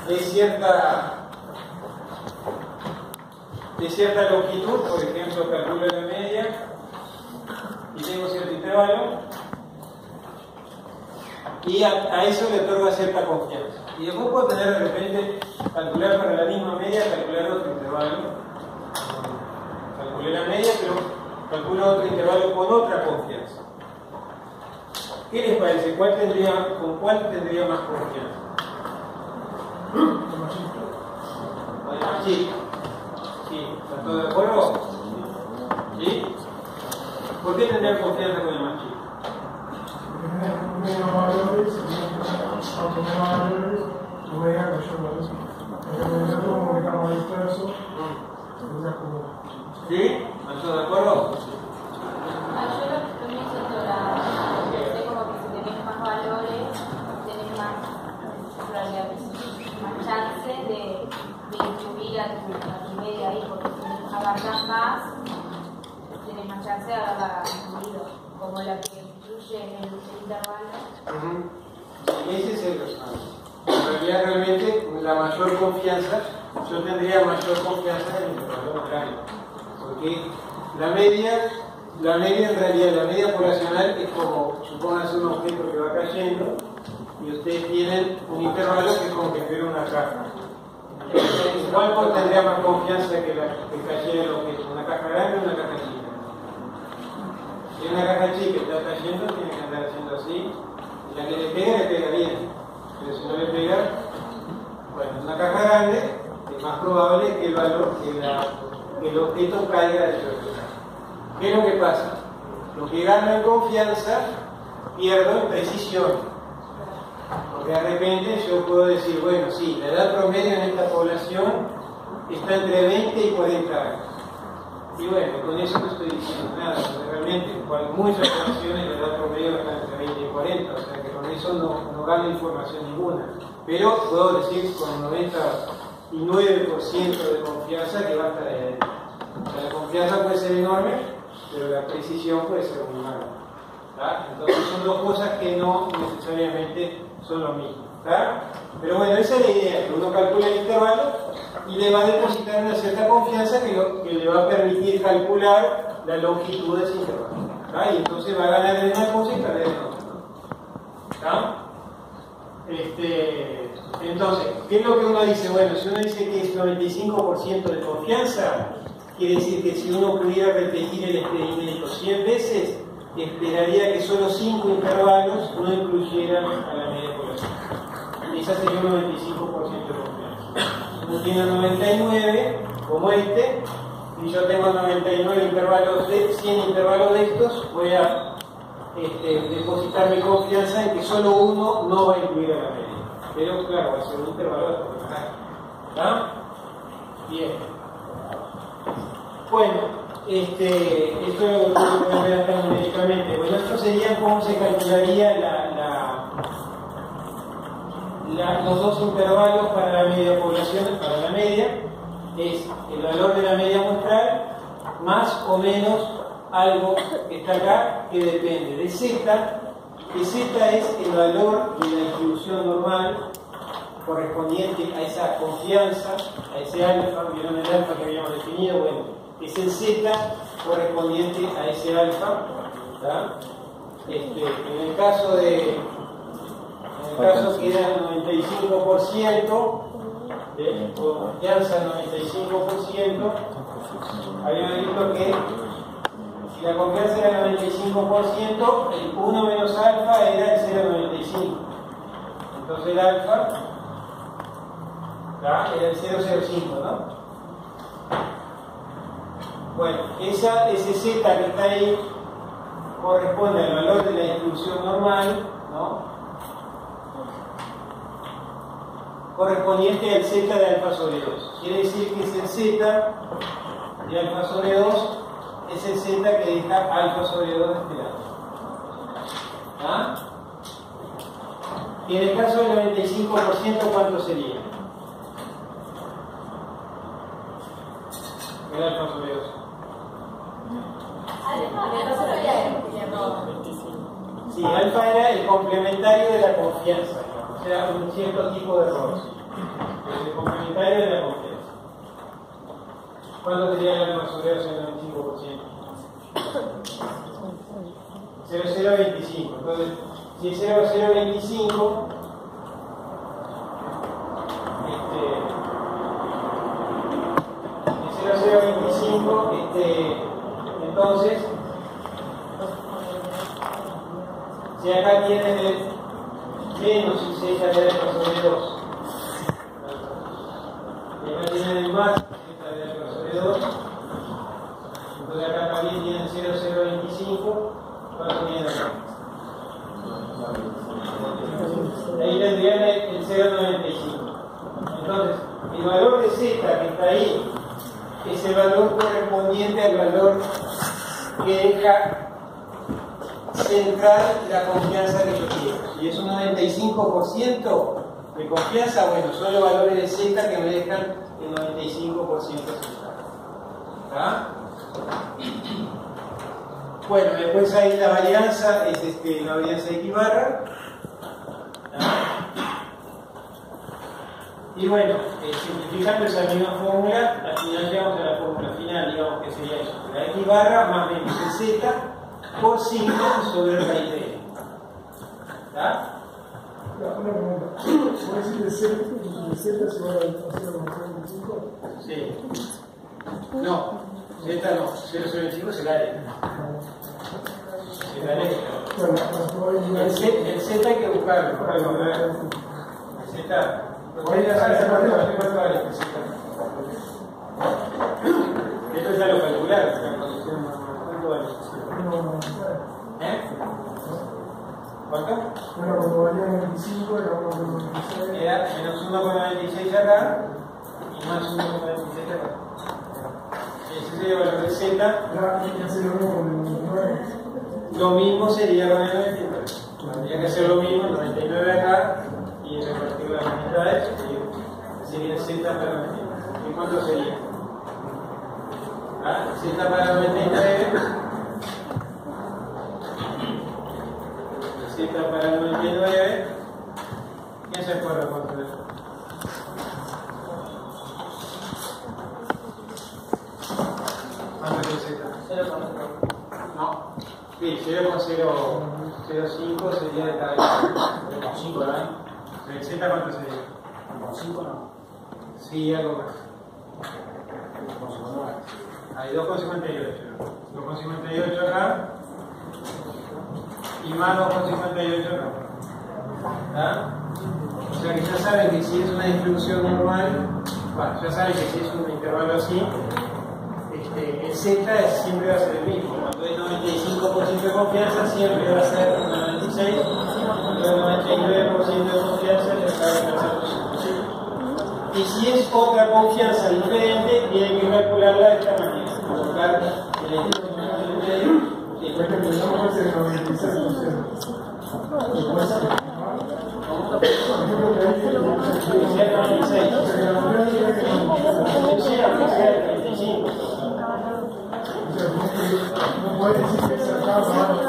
de cierta longitud, por ejemplo, calculo la media y tengo cierto intervalo, y a eso le otorga cierta confianza. Y después puedo tener de repente, calcular para la misma media, calcular otro intervalo. Calculé la media, pero calculo otro intervalo con otra confianza. ¿Qué les parece? ¿Con cuál tendría más confianza? Con el más chico. ¿Sí? ¿Están todos de acuerdo? ¿Sí? ¿Por qué tendría confianza con el más chico? ¿Sí? ¿Están todos de acuerdo? Más chance de incluir a tu media ahí, porque si abarcas más, tienes más chance de haberla incluido, como la que incluye en el intervalo. Ese es el resultado. En realidad, realmente, la mayor confianza, yo tendría mayor confianza en el intervalo más grande, porque la media en realidad, la media poblacional es como, supónganse un objeto que va cayendo, y ustedes tienen un intervalo que es como que fuera una caja. ¿Cuál tendría más confianza que cayera el objeto? ¿Una caja grande o una caja chica? Si una caja chica está cayendo, tiene que andar haciendo así, y la que le pega bien. Pero si no le pega, bueno, una caja grande es más probable que el objeto caiga de su velocidad. ¿Qué es lo que pasa? Lo que gano en confianza, pierdo en precisión. Porque de repente yo puedo decir, bueno, sí, la edad promedio en esta población está entre 20 y 40 años. Y bueno, con eso no estoy diciendo nada, porque realmente en muchas ocasiones la edad promedio está entre 20 y 40, o sea que con eso no gano información ninguna. Pero puedo decir con 99% de confianza que va a estar ahí. O sea, la confianza puede ser enorme, pero la precisión puede ser muy mala. Entonces son dos cosas que no necesariamente son lo mismo. Pero bueno, esa es la idea, que uno calcula el intervalo y le va a depositar una cierta confianza que le va a permitir calcular la longitud de ese intervalo. Y entonces va a ganar en una cosa y perder en otra. Entonces, ¿qué es lo que uno dice? Bueno, si uno dice que es 95% de confianza, quiere decir que si uno pudiera repetir el experimento 100 veces, esperaría que solo 5 intervalos no incluyeran a la media población. Esa sería un 95% de confianza. Uno tiene 99, como este, y yo tengo 99 intervalos 100 intervalos de estos, voy a depositar mi confianza en que solo uno no va a incluir a la media. Pero claro, va a ser un intervalo de ¿está? Bien. Bueno, esto lo voy a ver acá numéricamente. Bueno, esto sería cómo se calcularía los dos intervalos para la media población, para la media, es el valor de la media muestral más o menos algo que está acá que depende de z, que z es el valor de la distribución normal correspondiente a esa confianza, a ese alfa. ¿Vieron el alfa que habíamos definido? Bueno, es el z correspondiente a ese alfa. En el caso que era el 95%, confianza 95%, habíamos visto que si la confianza era 95%, el 1 menos alfa era el 0,95. Entonces el alfa era el 0,05, ¿no? Bueno, ese z que está ahí corresponde al valor de la distribución normal, ¿no? Correspondiente al z de alfa sobre 2. Quiere decir que ese z de alfa sobre 2 es el z que deja alfa sobre 2 de este lado. Y en el caso del 95%, ¿cuánto sería? El alfa sobre 2. Sí, alfa era el complementario de la confianza, o sea, un cierto tipo de error. ¿Cuánto sería el algo sobre 0,95%? 0,025. Entonces, si es 0,025, entonces, si acá tienen el menos y 6 a la alfa sobre 2, y acá tienen el más, 6 a la alfa sobre 2, entonces acá también tienen 0,025, ¿cuánto tienen acá? Ahí tendrían el 0,95. Entonces, el valor de z que está ahí es el valor correspondiente al valor que deja centrar la confianza que yo quiero. Si es un 95% de confianza, bueno, son los valores de z que me dejan el 95% central. ¿Ah? Bueno, después ahí la varianza es la varianza de Ibarra. Y bueno, simplificando esa misma fórmula, al final llegamos a la fórmula final, digamos que sería eso. La X barra más menos el Z por 5 sobre el raíz de N. ¿Está? Una pregunta. ¿Puedes decir de Z se va a 0,95? Sí. No, Z no, 0,025 se la N. Se la N. El Z hay que buscarlo. El Z. Voy a hacer cuánto vale el Z. Esto ya lo calcularon, la condición más. ¿Cuánto vale el Z? ¿Cuánto? Bueno, cuando valía 95 era 1,96. Era menos 1,96 acá y más 1,96 acá. Ese sería el valor de Z. Lo mismo sería con el 99. Tendría que hacer lo mismo, el 99 acá y repartir las mitades. Sería Z para 99. ¿Y cuánto sería? ¿Ah? Z para 99. Z para 99. ¿Quién se acuerda cuánto es? ¿Cuánto es el Z? 0,0. No. Sí, 0,005 sería de cada 0,5, ¿verdad? ¿El Z cuánto sería? 5 no. Sí, algo más. Hay 2,58. 2,58 acá. Y más 2,58 acá. ¿Está? O sea que ya saben que si es una distribución normal, bueno, ya saben que si es un intervalo así, el Z siempre va a ser el mismo. Cuando hay 95% de confianza, siempre va a ser 96. Cuando hay 99% de confianza, ya saben que va a ser 100%. Y si es otra confianza diferente, tienen que calcularla de esta manera. Colocar el índice del medio y después que empezamos a hacer el 96%. No puede decir que se acaba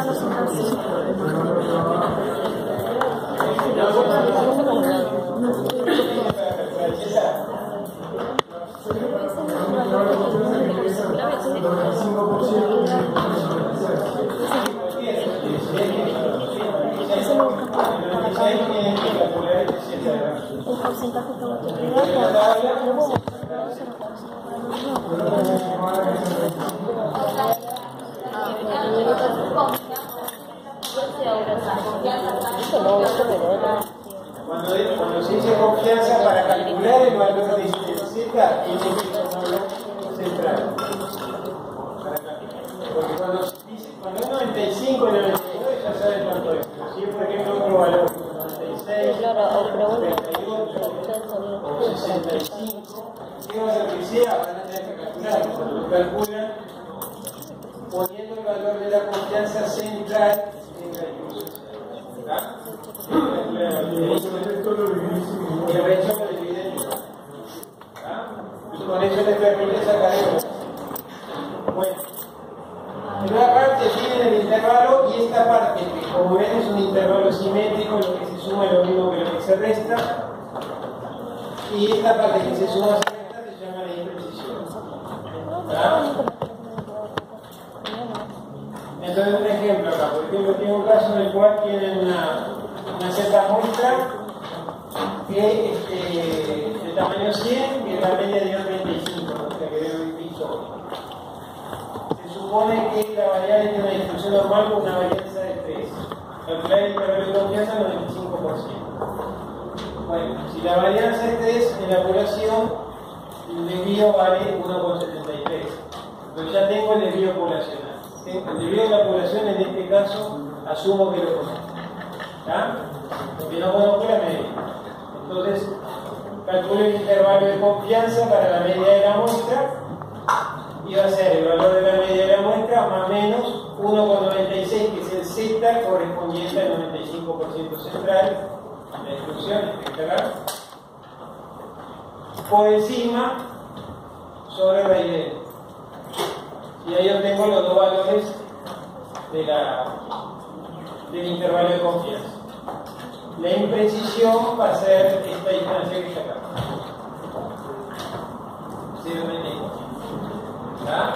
el porcentaje que vos te Cuando se dice confianza para calcular el valor de Z, tiene que tomarlo central. Porque cuando es 95 y 99 ya saben cuánto es. Si es por ejemplo otro valor, 96, 38 o 65, ¿qué va a ser que sea? Van a tener que calcular. Cuando lo calculan, poniendo el valor de la confianza central en la distribución. ¿Está? Y el resto lo dividen en 1. Y con eso les permite sacar el valor. Bueno, en una parte tienen el intervalo y esta parte, que como ven es un intervalo simétrico, lo que se suma es lo mismo que lo que se resta. Y esta parte que se suma se resta se llama la imprecisión. yo tengo un caso en el cual tienen una cierta muestra que de tamaño 100 y la media dio 35, o sea que dio un piso. Se supone que la variable tiene una distribución normal con una varianza de 3. Calcular el intervalo de confianza al 95%. Bueno, si la varianza es 3 en la población, el desvío vale 1,73. Entonces ya tengo el desvío poblacional. El desvío de la población en este caso asumo que lo conozco. ¿Ya? Porque no conozco la media. Entonces calculo el intervalo de confianza para la media de la muestra y va a ser el valor de la media de la muestra más menos 1,96, que es el Z correspondiente al 95% central, la instrucción espectacular, por encima sobre raíz de N. Y ahí obtengo los dos valores del intervalo de confianza. La imprecisión va a ser esta distancia que está acá. 0,95. ¿Ah?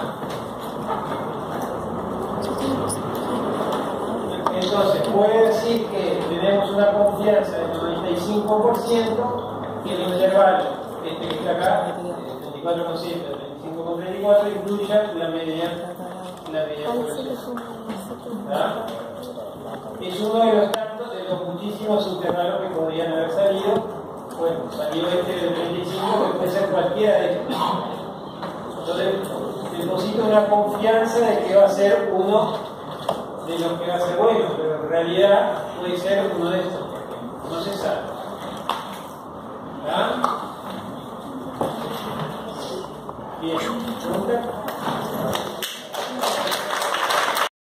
Entonces, puede decir que tenemos una confianza del 95% y el intervalo que está acá, 34,7, 35,34, incluya la media población. ¿Ah? Es uno de los tantos de los muchísimos intervalos que podrían haber salido. Bueno, salió este del 35, que puede ser cualquiera de estos. Entonces, deposito una confianza de que va a ser uno de los que va a ser bueno, pero en realidad puede ser uno de estos, porque no se sabe. ¿Ah? Bien, ¿pregunta?